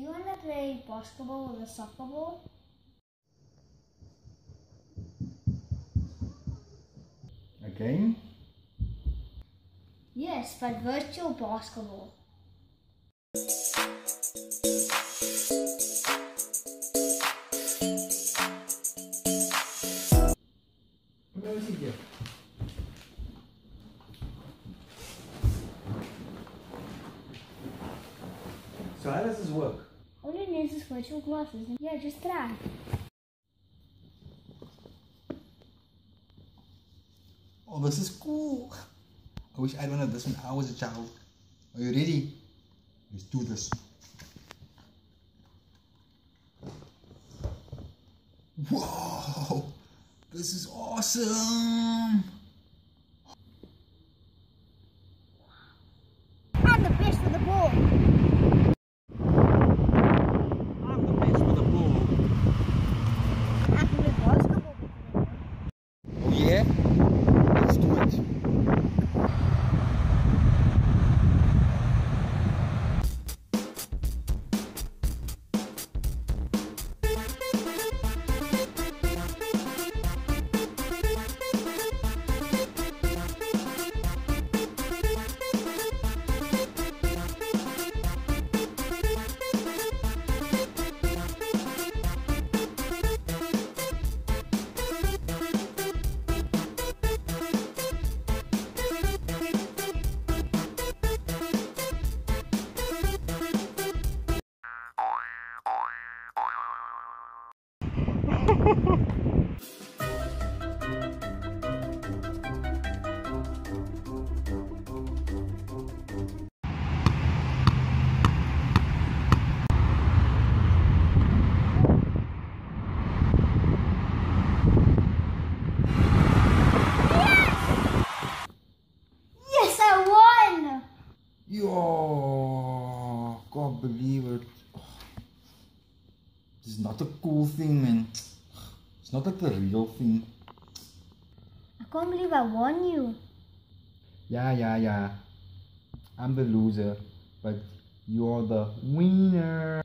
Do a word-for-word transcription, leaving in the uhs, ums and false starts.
you want to play basketball with a soccer ball? Again? Yes, but virtual basketball. Where is he here? So how does this work? All you need is virtual glasses. Yeah, just try. Oh, this is cool. I wish I'd wanted this when I was a child. Are you ready? Let's do this. Whoa! This is awesome! I'm the best with the ball. I'm the best with the ball. I can play basketball. Oh yeah? Let's do it. Yes, I won! Yo, can't believe it. This is not a cool thing, man. It's not like the real thing. I can't believe I won you. Yeah, yeah, yeah. I'm the loser, but you're the winner.